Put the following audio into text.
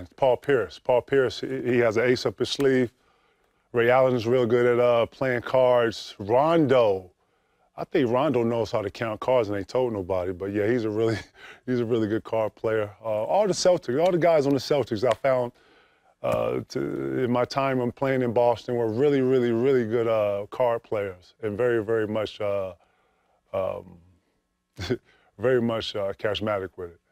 Paul Pierce. Paul Pierce, he has an ace up his sleeve. Ray Allen's real good at playing cards. Rondo, I think Rondo knows how to count cards and ain't told nobody, but yeah, he's a really good card player. All the Celtics, all the guys on the Celtics I found in my time when playing in Boston were really good card players and very much very much charismatic with it.